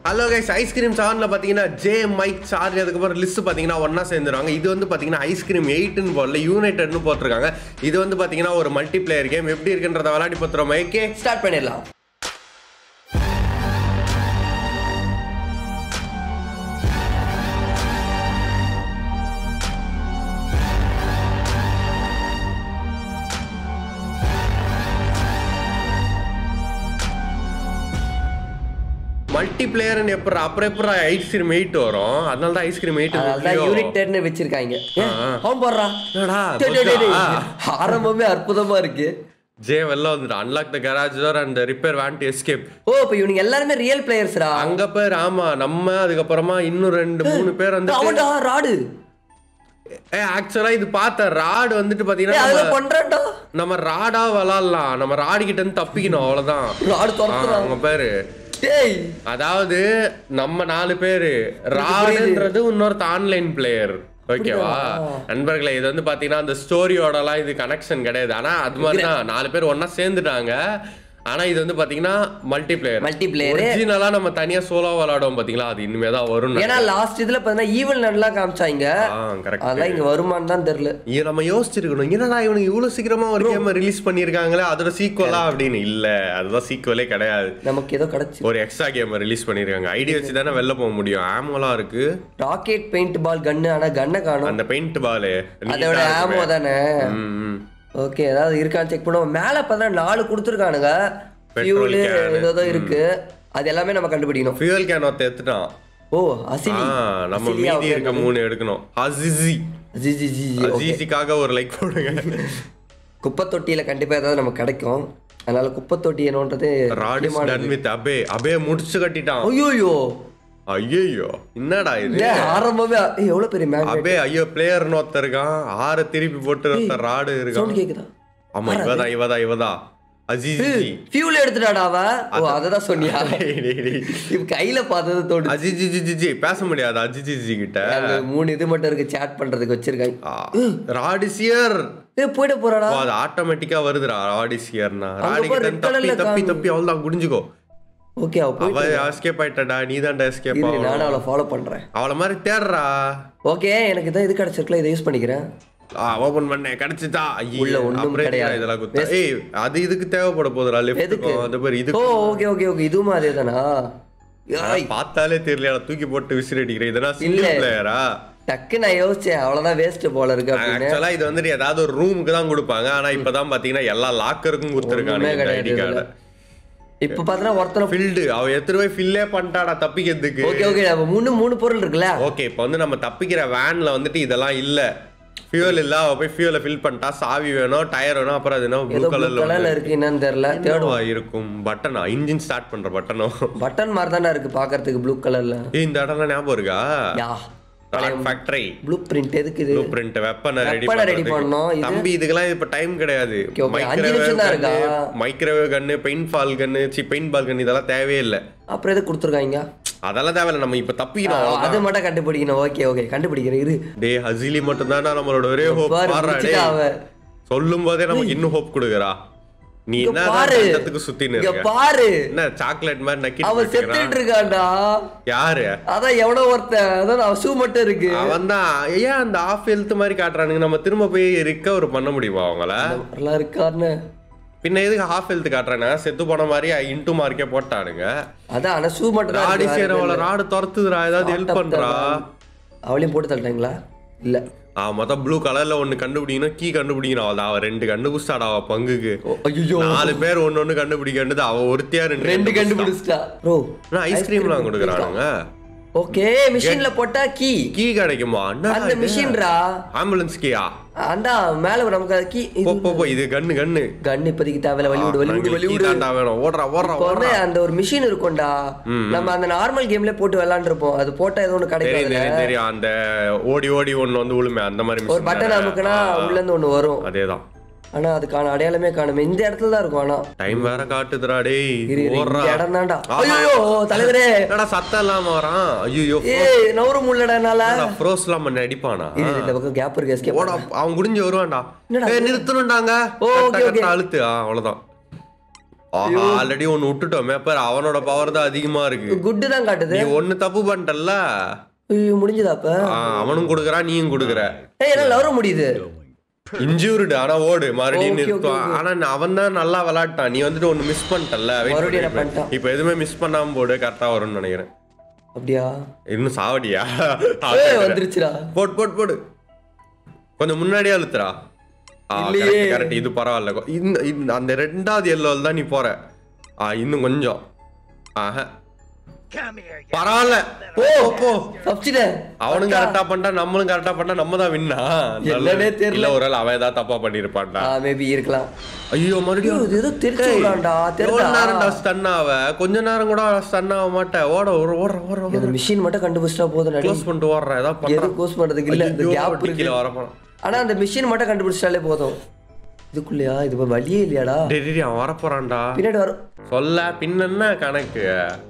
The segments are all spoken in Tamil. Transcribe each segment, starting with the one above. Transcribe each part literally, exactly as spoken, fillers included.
ஹலோ கைஸ், ஐஸ்கிரீம் செவன்ல பார்த்தீங்கன்னா ஜே மைக் சார்ஜ் அதுக்கப்புறம் லிஸ்ட் பார்த்தீங்கன்னா ஒன்றா சேர்ந்துருவாங்க. இது வந்து பார்த்தீங்கன்னா ஐஸ்கிரீம் எயிட்னு போடல, யுனைடெட்னு போட்டிருக்காங்க. இது வந்து பார்த்தீங்கன்னா ஒரு மல்டி பிளேயர் கேம். எப்படி இருக்குன்றத விளையாடி பார்த்துறோம். ஓகே, ஸ்டார்ட் பண்ணிடலாம். மல்டி பிளேயர்னு எப்பற அப்புறம் எப்பற ஐஸ்கிரீம் எயிட் வரும். அதனால தான் ஐஸ்கிரீம் எயிட் அதான் யுனைடெட்னு வெச்சிருக்காங்க. ஹோம் போறா. ஆரம்பமே அற்புதமா இருக்கு. ஜே வெல்ல வந்து unlock the garage door and repair want to escape. ஓ, இப்போ இவங்க எல்லாரும் ரியல் பிளேயர்ஸ்டா. அங்க பேர் ஆமா, நம்ம அதுக்கு அப்புறமா இன்னும் ரெண்டு மூணு பேர் வந்து அவன்டா ராடு. ஏ ஆக்சுவலா இது பார்த்த ராடு வந்துட்டு பாத்தீங்கன்னா அத பண்றடா. நம்ம ராடா விளையாடலாம். நம்ம ராடு கிட்ட இருந்து தப்பிக்கணும், அவ்வளவுதான். ராடு துரத்துறான் அவங்க பேரு. அதாவது நம்ம நாலு பேரு, ராடுன்றது இன்னொரு ஆன்லைன் பிளேயர். ஓகேவா நண்பர்களே, இது வந்து பாத்தீங்கன்னா அந்த ஸ்டோரியோட எல்லாம் இது கனெக்ஷன் கிடையாது. ஆனா அது மாதிரிதான் நாலு பேர் ஒன்னா சேர்ந்துட்டாங்க. ஆனா இது வந்து பாத்தீங்கன்னா மல்டி பிளேயர். மல்டி பிளேயர் ஒரிஜினலா நம்ம தனியா சோலோ விளையாடுவோம் பாத்தீங்களா, அது இனிமே தான் வரும். ஏன்னா லாஸ்ட் இதுல பாத்தீங்கன்னா ஈவல் நல்லா காமிச்சாங்க. கரெக்ட். அதான் இங்க வருமான்னு தான் தெரியல. இது நம்ம யோசிச்சிருக்கணும், என்னடா இவனுக்கு இவ்வளவு சீக்கிரமா ஒரு கேம் ரிலீஸ் பண்ணிருக்காங்களே, அதோட சீக்வலா அப்படின்னு. இல்ல, அதுதான் சீக்வலே கிடையாது. நமக்கு ஏதோ கிடைச்சு ஒரு எக்ஸ்ட்ரா கேம் ரிலீஸ் பண்ணிருக்காங்க. ஐடியா வச்சு தானே வெளில போக முடியும். ஆமோலாம் இருக்கு. ராக்கெட் பெயிண்ட் பால் கன்னு, ஆனா கன்னை காணோம். அந்த பெயிண்ட் பால் அதோட ஆமோ தானே. ஓகே, ஏதாவது இருக்கான்னு செக் பண்ணுவோம். மேல பார்த்தா நாலு கொடுத்துருக்கானுங்க. ஃபியூல் ஏதோ இருக்கு, அது எல்லாமே நம்ம கண்டுபிடிக்கணும். ஃபியூல் கேன் ஒருத்த எடுத்துட்டான். ஓ அசிலி. நம்ம மீதி இருக்க மூணு எடுக்கணும். அசிசி அசிசி அசிசிக்காக ஒரு லைக் போடுங்க. குப்பை தொட்டியில கண்டிப்பா ஏதாவது நமக்கு கிடைக்கும். அதனால குப்பை தொட்டி என்னன்றது Rod is done with Abe. அபே முடிச்சு கட்டிட்டான். ஐயோ ஐயோ, என்னடா இது? ஆரம்பமே எவ்வளவு பெரிய மேன். அபே ஐயோ, பிளேயர்னு ஒருத்தர் இருக்கான். ஆறு திருப்பி போட்டு ஒருத்தர் ராடு இருக்கான். சவுண்ட் கேக்குதா? ஆமா, இவதா இவதா இவதா அஜிஜி ஃபியூல் எடுத்துட்டாடா அவ. ஓ அததான் சொன்னியா? இவ கையில பார்த்தது தோடு. அஜிஜி பேச முடியாது அஜிஜி கிட்ட. அந்த மூணு இது மட்டும் இருக்கு சேட் பண்றதுக்கு வச்சிருக்காங்க. ராடிசியர் ஏ போய்ட போறாடா. அது ஆட்டோமேட்டிக்கா வருதுடா ராடிசியர்னா. ராடி கிட்ட தப்பி தப்பி தப்பி அவ்வளவுதான் குடிஞ்சுக்கோ. ஓகே, அவ எஸ்கேப் ஆயிட்டடா. நீ தான்டா எஸ்கேப் ஆவ. நானும் அவளை ஃபாலோ பண்றேன். அவளை மாதிரி தேடுறா. ஓகே, எனக்கு இதான் இது கிடைச்சிருக்கல, இதை யூஸ் பண்ணிக்கிறேன். ஓபன் பண்ண கிடைச்சிட்டா. உள்ள ஒண்ணும் கிடையாது. இதெல்லாம் குத்து. ஏய், அது இதுக்கு தேவைப்பட போகுதுடா. லெஃப்ட் அந்த பேர் இது. ஓ ஓகே ஓகே ஓகே, இதுவும் அதேதானா? பார்த்தாலே தெரியல, தூக்கி போட்டு விசில் அடிக்கிறேன். இதெல்லாம் சிங்கிள் பிளேயரா? டக்கு நான் யோசிச்சேன், அவ்வளவுதான் வேஸ்ட் போல இருக்கு அப்படின்னு. ஆக்சுவலா இது வந்துட்டு ஏதாவது ஒரு ரூமுக்கு தான் கொடுப்பாங்க. ஆனா இப்பதான் பாத்தீங்கன்னா எல்லா லாக்கருக்கும் கொடுத்துருக்காங்க ஐடி கார்டு. இப்ப பாத்தீங்கன்னா ஒருத்தர் ஃபில்டு அவ எத்தனை போய் ஃபில்லே பண்ணிட்டாடா தப்பிக்கிறதுக்கு. ஓகே ஓகே, அப்ப மூணு மூணு பொருள் இருக்குல்ல. ஓகே, இப்போ வந்து நம்ம தப்பிக்கிற வேன்ல வந்துட்டு இதெல்லாம் இல்ல. ஃபியூல் இல்ல, அவ போய் ஃபியூலை ஃபில் பண்ணிட்டா. சாவி வேணும், டயர் வேணும், அப்புறம் அது என்ன ப்ளூ கலர்ல இருக்கு, என்னன்னு தெரியல. தேடுவா இருக்கும். பட்டனா இன்ஜின் ஸ்டார்ட் பண்ற பட்டனோ பட்டன் மாதிரி தானே இருக்கு பாக்குறதுக்கு, ப்ளூ கலர்ல. இந்த இடம்லாம் ஞாபகம் இருக்கா? Yeah factory blueprint. எதுக்கு இது? Blueprint weapon ready ready பண்ணனும். தம்பி இதுக்கெல்லாம் இப்ப டைம் கிடையாது. Microwave gun, paintball gun, சி பெயிண்ட் பால் கன்னு இதெல்லாம் தேவையே இல்ல. அப்புறம் எது கொடுத்துருக்காங்க? அதெல்லாம் தேவையில்ல, நம்ம இப்ப தப்பிக்கணும். அது மட்டும் கண்டுபிடிக்கணும். ஓகே ஓகே, கண்டுபிடிக்கிறேன் இரு. டேய் ஹசிலி மட்டும் தானா நம்மளோட ஒரே ஹோப். பாருடா, சொல்லும் போதே நமக்கு இன்னும் ஹோப் கொடுக்குறா. நீ என்ன இடத்துக்கு சுத்தின்னு இருக்க பாரு. என்ன சாக்லேட் மாதிரி நக்கி அவன் செத்துட்டு இருக்கான்டா. யாரு? அதான் எவனோ ஒருத்தன். அதான் அவன் ஷூ மட்டும் இருக்கு. அவன் தான். ஏன் அந்த ஆஃப் ஹெல்த் மாதிரி காட்டுறானுங்க? நம்ம திரும்ப போய் ரிகவர் பண்ண முடியுமா அவங்கள? நல்லா இருக்கான்னு பின்ன எதுக்கு ஹாஃப் ஹெல்த் காட்டுறானுங்க? செத்து போன மாதிரி இன்டூ மார்க்கே போட்டானுங்க. அதான் ஆனா ஷூ மட்டும் தான். ராடி சேர அவள ராடு துரத்துதுடா. ஏதாவது ஹெல்ப் பண்றா? அவளையும் போட்டு தள்ளிட்டாங்களா? இல்ல, ஆ மொத்தம் ப்ளூ கலர்ல ஒன்னு கண்டுபிடிக்கணும். கீ கண்டுபிடிக்கணும். அவள் அவ ரெண்டு கண்டுபிடிச்சாடா. அவ பங்குக்கு நாலு பேர் ஒன்னு ஒண்ணு கண்டுபிடிக்க வேண்டியது. அவ ஒருத்தியா ரெண்டு ரெண்டு கண்டுபிடிச்சிட்டா. ப்ரோ ஐஸ்கிரீம்லாம் கொடுக்குறானுங்க. ஓகே, மிஷின்ல போட்டா கீ கீ கிடைக்குமா? அந்த மிஷின்ரா ஆம்புலன்ஸ் கீயா? அண்டா மேல நமக்கு கீ. போ போ, இது கன்னு கன்னு கன்னு இப்போதைக்கு தேவையில்ல. வலி விடு வலி விடு வலி விடு. தாண்டா வேணும். ஓடுறா ஓடுறா ஓடுறா. அந்த ஒரு மிஷின் இருக்கும்டா, நம்ம அந்த நார்மல் கேம்ல போட்டு விளையாண்டுருப்போம். அது போட்டா ஏதோ ஒன்னு கிடைக்கும். தெரியும் தெரியும். அந்த ஓடி ஓடி ஒன்னு வந்து விழுமே, அந்த மாதிரி ஒரு பட்டன் அமுக்குனா உள்ள இருந்து ஒன்னு வரும். அதேதான். ஆனா அதுக்கான அடையாளமே காணுமே. இந்த இடத்துல தான் இருக்கும். ஆனா டைம் வேற காட்டுதுடா. டேய் ஓடுறா. இந்த இடம் தான்டா. ஐயோ தலைவரே, என்னடா சத்தம் இல்லாம வரான்? ஐயோ ஏய் நவர முள்ளடனால ஃப்ரோஸ்லாம் பண்ண அடிப்பானா? இந்த பக்கம் கேப் இருக்கு. எஸ்கேப் ஓட அவன் குடிஞ்சு வருவான்டா. ஏய் நிறுத்தணும்டாங்க. ஓகே ஓகே, அழுத்து. அவ்வளவுதான். ஆல்ரெடி ஒன்னு விட்டுட்டோமே பாரு, அவனோட பவர் தான் அதிகமா இருக்கு. குட் தான் காட்டுது. நீ ஒன்னு தப்பு பண்ணிட்டல்ல, ஐயோ முடிஞ்சதா அப்ப? அவனும் கொடுக்குறான் நீயும் கொடுக்குற. ஏய் என்னால வர முடியுது. இன்ஜூர்டு ஆனா ஓடு மறுபடியும் நிறுத்துவான். ஆனா அவன் தான் நல்லா விளையாட்டான், நீ வந்துட்டு ஒன்னு மிஸ் பண்ணிட்டல்ல. இப்ப எதுவுமே மிஸ் பண்ணாம போடு, கரெக்டா வரும்னு நினைக்கிறேன். அப்படியா? இன்னும் சாவடியா? வந்துருச்சுடா. போட் போட் போடு, கொஞ்சம் முன்னாடியே அழுத்துறா. கரெக்ட், இது பரவாயில்ல. அந்த ரெண்டாவது எல்லோல தான் நீ போற. இன்னும் கொஞ்சம். ஆஹா பரவாயில்ல, போ போ. அவனும் கரெக்டா பண்ணா, நம்மளும் கரெக்டா பண்ணா, நம்ம தான் வின்னா. தெரியல, ஒரு ஆள் அவன் ஏதாவது தப்பா பண்ணிருப்பான்டா. மேபி இருக்கலாம். ஐயோ மறுபடியும் ஏதோ தெரிஞ்சுடா. எவ்வளவு நேரம்டா ஸ்டன் ஆவ? கொஞ்ச நேரம் கூட ஸ்டன் ஆக மாட்டேன். ஓட ஓட ஓட ஓட. மிஷின் மட்டும் கண்டுபிடிச்சா போதும். க்ளோஸ் பண்ணிட்டு ஓடுறேன். ஏதாவது பண்ண க்ளோஸ் பண்றதுக்கு இல்ல, இந்த கேப் கீழ வர போறான். ஆனா அந்த மிஷின் மட்டும் கண்டுபிடிச்சாலே போதும். இதுக்குள்ளயா? இது வழியே இல்லையாடா? டேய் அவன் வர போறான்டா. பின்னாடி வர சொல்ல. பின்ன கணக்கு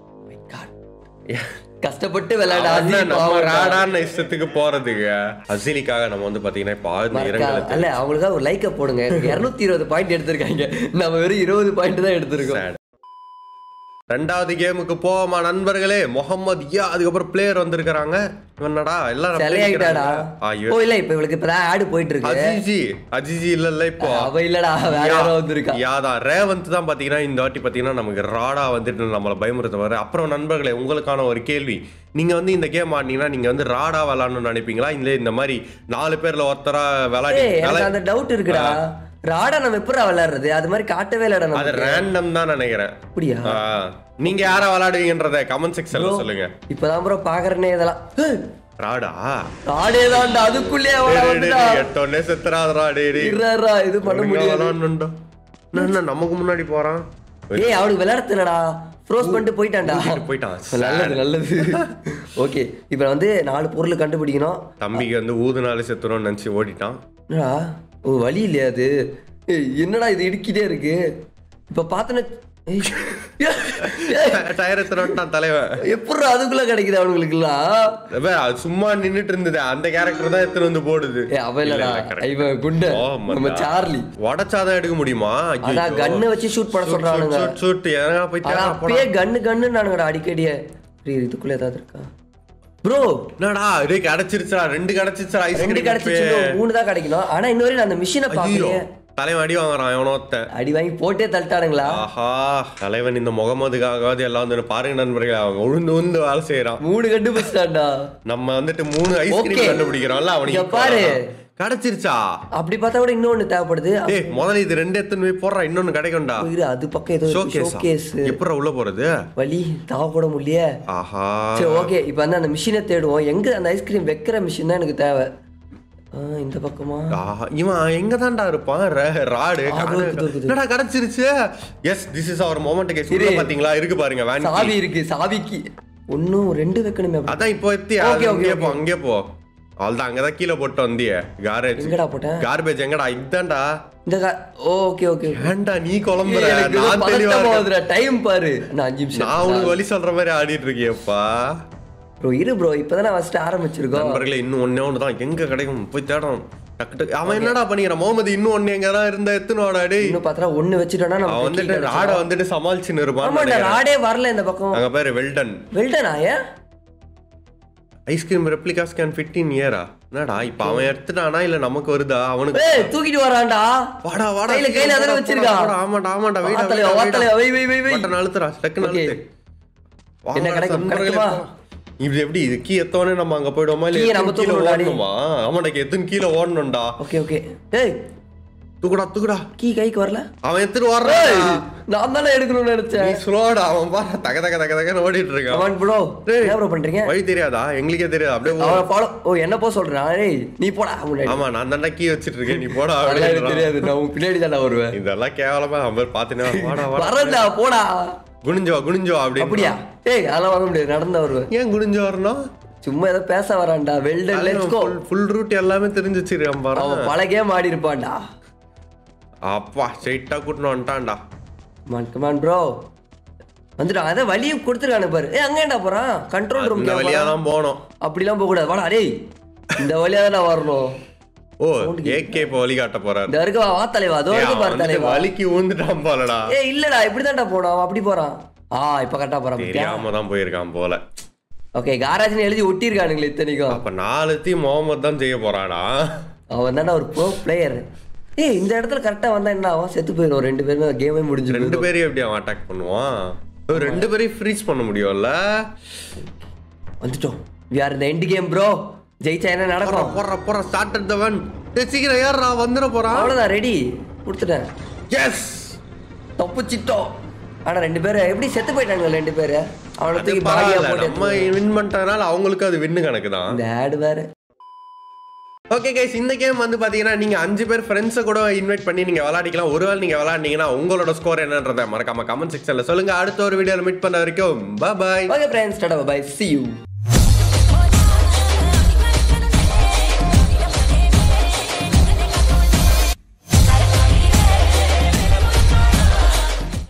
கஷ்டப்பட்டு விளையாட ராடான இஷ்டத்துக்கு போறதுக்கு. அசிலிக்காக நம்ம வந்து பாத்தீங்கன்னா இப்ப இல்ல, அவங்களுக்காக ஒரு லைக்க போடுங்க. இருநூத்தி இருபது பாயிண்ட் எடுத்திருக்காங்க, நம்ம வெறும் இருபது பாயிண்ட் தான் எடுத்திருக்கோம். ரெண்டாவது கேமுக்கு போவோமா நண்பர்களே? முகமது யா, அதுக்கப்புறம் பிளேயர் வந்திருக்காங்க. இவனடா எல்லாரும் செலையாயிட்டாடா. ஓ இல்ல, இப்ப இவளுக்கு இப்பதான் ஆட் போயிட்டு இருக்கு. அஜிஜி அஜிஜி இல்ல இல்ல இப்போ அவ இல்லடா, வேற யாரோ வந்திருக்கா. யாதா ரேவந்த் தான் பாத்தீங்கன்னா இந்த வாட்டி பாத்தீங்கன்னா நமக்கு ராடா வந்துட்டு நம்மள பயமுறுத்துவாரு. அப்புறம் நண்பர்களே, உங்களுக்கான ஒரு கேள்வி. நீங்க வந்து இந்த கேம் ஆடினீங்கன்னா நீங்க வந்து ராடா விளையாடணும்னு நினைப்பீங்களா, இல்ல இந்த மாதிரி நாலு பேர்ல ஒருத்தரா விளையாடி? அந்த டவுட் இருக்குடா, ராடா நம்ம எப்படா விளையாடுறது? அது மாதிரி காட்டவே இல்லடா. அது ரேண்டம் தான் நினைக்கிறேன். அப்படியா? நீங்க யாரா விளையாடுவீங்கன்றத கமெண்ட் செக்ஷன்ல சொல்லுங்க. இப்பதான் ப்ரோ பாக்குறேனே இதெல்லாம். ராடா ராடே தான்டா, அதுக்குள்ளே அவள வந்துடா. எட்டோனே செத்துறாதடா. டேய் இருடா, இது பண்ண முடியாது. என்ன நமக்கு முன்னாடி போறான்? ஏய் அவனுக்கு விளையாடுறதுலடா, ஃப்ரோஸ் பண்ணிட்டு போயிட்டான்டா. போயிட்டான். நல்லது நல்லது. ஓகே, இப்போ வந்து நாலு பொருள் கண்டுபிடிக்கணும். தம்பிக்கு வந்து ஊதுனால செத்துறோம்னு நினைச்சு ஓடிட்டான். என்னடா ஓ வழி இல்லையா அது? என்னடா இது இடிக்கிட்டே இருக்கு. இப்ப பார்த்தன தலைவன் எப்படி அதுக்குள்ள கிடைக்குது அவனுங்களுக்குலாம்? சும்மா நின்னுட்டு இருந்தது, அந்த கேரக்டர் தான் எடுத்துட்டு வந்து போடுது. சார்லி உடச்சாதான் எடுக்க முடியுமா? கண்ணு வச்சு ஷூட் பண்ண சொல்றானுங்க. கண்ணு கண்ணு நானுங்கடா அடிக்கடியே. இதுக்குள்ள ஏதாவது இருக்கா ப்ரோ? என்னடா இது கிடைச்சிருச்சா? ரெண்டு கிடைச்சிருச்சா? ரெண்டு கிடைச்சிச்சு, மூணு தான் கிடைக்கணும். ஆனா இன்னொரு அந்த மிஷினை பாக்கலையே. தலைவன் அடி வாங்குறான். எவனோத்த அடி வாங்கி போட்டே தள்ளிட்டானுங்களா? ஆஹா, தலைவன் இந்த முகமதுக்காகவாது எல்லாம் வந்து பாருங்க நண்பர்களே, அவங்க உழுந்து உழுந்து வேலை செய்யறான். மூணு கண்டுபிடிச்சான்டா. நம்ம வந்துட்டு மூணு ஐஸ்கிரீம் கண்டுபிடிக்கிறோம்ல, அவனுக்கு பாரு கிடைச்சிருச்சா? அப்படி பார்த்தா கூட இன்னொன்னு தேவைப்படுது. ஏய் முதல்ல இது ரெண்டு எடுத்துன்னு போய் போடுறா, இன்னொன்னு கிடைக்கும்டா. அது பக்கம் ஏதோ ஷோகேஸ். எப்பற உள்ள போறது? வலி தாவ கூட முடியல. ஆஹா சரி ஓகே, இப்போ வந்து அந்த மிஷினை தேடுவோம். எங்க அந்த ஐஸ்கிரீம் வைக்கிற மிஷின் தான் எனக்கு தேவை. இந்த பக்கமா? இவன் எங்க தான்டா இருப்பான்? ராடு என்னடா கிடைச்சிருச்சு. Yes, this is our moment. கேஸ் உள்ள பாத்தீங்களா? இருக்கு பாருங்க, வேன் சாவி இருக்கு. சாவிக்கு ஒன்னும் ரெண்டு வைக்கணுமே. அதான் இப்போ எத்தி அங்கே போ, அங்கே போ. அவ்வளவுதான், அங்கதான் கீழே போட்டு வந்தியே. கார்பேஜ் எங்கடா போட்டேன்? கார்பேஜ் எங்கடா? இதான்டா. இந்த ஓகே ஓகே. ஏன்டா நீ குழம்புற? நான் தெளிவா போகுதுடா. டைம் பாரு. நான் அஞ்சு நிமிஷம் நான் உனக்கு வழி சொல்ற மாதிரி ஆடிட்டு இருக்கியப்பா. ப்ரோ இரு ப்ரோ, இப்பதான் ஃபர்ஸ்ட் ஆரம்பிச்சிருக்கோம். நண்பர்களே, இன்னும் ஒண்ணே ஒன்று தான். எங்க கிடைக்கும் போய் தேடணும். டக்கு டக்கு. அவன் என்னடா பண்ணிக்கிறான்? முகமது இன்னும் ஒண்ணு எங்க தான் இருந்தா எத்துனோடா? டேய் இன்னும் பார்த்தா ஒண்ணு வச்சிட்டோம்னா நம்ம வந்துட்டு ராட வந்துட்டு சமாளிச்சுன்னு இருப்பான். ஆமாடா, ராடே வரல இந்த பக்கம். அங்க பாரு, வெல்டன். வெல்டனா? A ice cream replicas can fit in இயரா? என்னடா இப்ப அவன் எடுத்துட்டானா இல்ல நமக்கு வருதா? அவனுக்கு ஏய் தூக்கிட்டு வரான்டா. வாடா வாடா, கையில கையில அதல வச்சிருக்கா. ஆமாடா ஆமாடா, வெயிட் ஆ வாத்தல வை வை வை வை. பட்டன் அழுத்துறா, டக்குனு அழுத்து. என்ன கிடைக்கும் கிடைக்குமா? இது எப்படி? இது கீ எத்தவனே நம்ம அங்க போய்டுவோமா இல்ல கீழ ஓடணுமா? ஆமாடா, எத்தன் கீழ ஓடணும்டா. Okay okay. டேய் தூக்குடா தூக்குடா. கீ கைக்கு வரல. அவன் எடுத்து வர்றான். நான் தான எடுக்கணும்னு நினைச்சேன். நீ ஸ்லோடா. அவன் பாரு தக தக தக தகன்னு ஓடிட்டு இருக்கான். Come on bro. என்ன ப்ரோ பண்றீங்க? வழி தெரியாதா? எங்களுக்கே தெரியாது. அப்படியே அவன் ஃபாலோ. ஓ என்ன போ சொல்றான்? டேய் நீ போடா முன்னாடி. ஆமா, நான் தான்டா கீ வச்சிட்டு இருக்கேன், நீ போடா. எனக்கு தெரியாது, நான் உன் பின்னாடி தான வருவேன். இதெல்லாம் கேவலமா அவன் பாத்துனே. வாடா வாடா. வரடா போடா. குனிஞ்சோ குனிஞ்சோ அப்படி. அப்படியே டேய் அதெல்லாம் வர முடியாது, நடந்து வருவேன். ஏன் குனிஞ்சு வரணும்? சும்மா ஏதோ பேச வரான்டா. Well done let's go. Full route எல்லாமே தெரிஞ்சு வச்சிருக்கான் பாரு. அவன் பல கேம் ஆடி இருப்பான்டா. அப்பா ஸ்ட்ரைட்டா கூட்டிட்டு வந்துட்டான்டா. கமான் கமான் ப்ரோ வந்துடா. அத வலியும் கொடுத்துருக்கானு பாரு. ஏய் அங்க என்ன போறான்? Control room. இந்த வழியா தான் போணும். அப்படிலாம் போக கூடாது. வாடா டேய், இந்த வழியா தான் வரணும். ஓ ஏகே இப்போ வழி காட்ட போறாரு. இந்த இருக்கு வா தலைவா, அதோ இருக்கு பாரு தலைவா. வலிக்கு ஊந்துட்டான் போலடா. ஏய் இல்லடா இப்படிதான்டா போறான், அவன் அப்படி போறான். ஆ இப்ப கரெக்டா போறான். தெரியாம தான் போயிருக்கான் போல. ஓகே காராஜ்னு எழுதி ஒட்டி இருக்கானுங்களே இத்தனைக்கும். அப்ப நாலுத்தையும் முகமது தான் செய்ய போறானா? அவன் தானே ஒரு ப்ரோ பிளேயர். ஏய் இந்த இடத்துல கரெக்டா வந்தா என்ன ஆகும்? செத்து போயிடும் ரெண்டு பேருமே, கேமே முடிஞ்சிடும். ரெண்டு பேரையும் எப்படி அவன் அட்டாக் பண்ணுவான்? ரெண்டு பேரையும் ஃப்ரீஸ் பண்ண முடியும்ல. வந்துட்டோம். we are in the end game bro. ஜெயிச்சா என்ன நடக்கும்? போற போற ஸ்டார்ட் அட் தி ஒன். டேய் சீக்கிரம் ஏறடா, வந்துற போறான். அவ்வளவுதான், ரெடி கொடுத்துட்டேன். எஸ் தப்பிச்சிட்டோம். ஆனா ரெண்டு பேரும் எப்படி செத்து போயிட்டாங்க ரெண்டு பேரு. அவனுக்கு பாடியா போட்டு நம்ம வின் பண்ணிட்டனால அவங்களுக்கு அது வின் கணக்கு தான். இந்த ஆட் வேற. ஓகே கைஸ், இந்த கேம் வந்து பாத்தீங்கன்னா நீங்க அஞ்சு பேர் ஃப்ரெண்ட்ஸை கூட இன்வைட் பண்ணி நீங்க விளையாடிக்கலாம். ஒருவேளை நீங்க விளையாடினீங்கன்னா உங்களோட ஸ்கோர் என்னன்றதை மறக்காம கமெண்ட் செக்ஷன்ல சொல்லுங்க. அடுத்த ஒரு வீடியோல மீட் பண்ண வரைக்கும் பை பை. ஓகே ஃப்ரெண்ட்ஸ், டாடா பை, see you.